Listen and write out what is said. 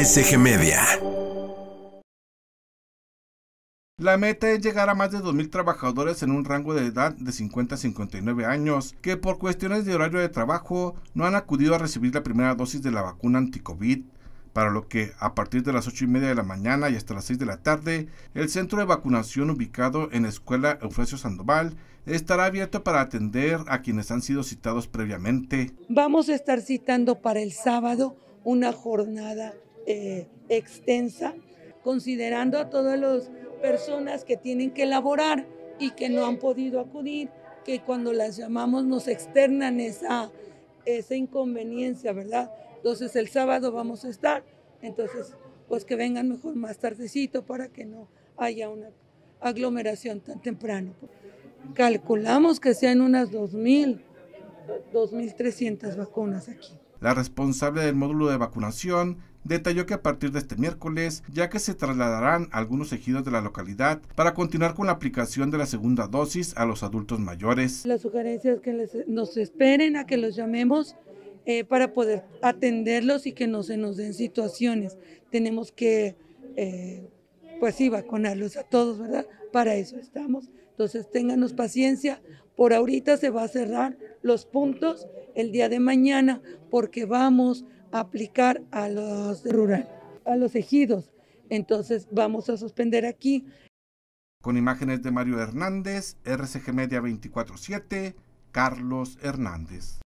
RCG Media. La meta es llegar a más de 2,000 trabajadores en un rango de edad de 50 a 59 años que por cuestiones de horario de trabajo no han acudido a recibir la primera dosis de la vacuna anti-COVID, para lo que a partir de las 8:30 de la mañana y hasta las 6 de la tarde, el centro de vacunación ubicado en la Escuela Eufrasio Sandoval estará abierto para atender a quienes han sido citados previamente. Vamos a estar citando para el sábado una jornada extensa, considerando a todas las personas que tienen que laborar y que no han podido acudir, que cuando las llamamos nos externan esa inconveniencia, ¿verdad? Entonces el sábado vamos a estar, entonces pues que vengan mejor más tardecito para que no haya una aglomeración tan temprano. Calculamos que sean unas 2,300 vacunas aquí. La responsable del módulo de vacunación detalló que a partir de este miércoles, ya que se trasladarán a algunos ejidos de la localidad para continuar con la aplicación de la segunda dosis a los adultos mayores. La sugerencia es que nos esperen a que los llamemos para poder atenderlos y que no se nos den situaciones. Tenemos que, pues sí, vacunarlos a todos, ¿verdad? Para eso estamos. Entonces, ténganos paciencia. Por ahorita se va a cerrar los puntos el día de mañana porque vamos a aplicar a los rural, a los ejidos. Entonces, vamos a suspender aquí. Con imágenes de Mario Hernández, RCG Media 24/7, Carlos Hernández.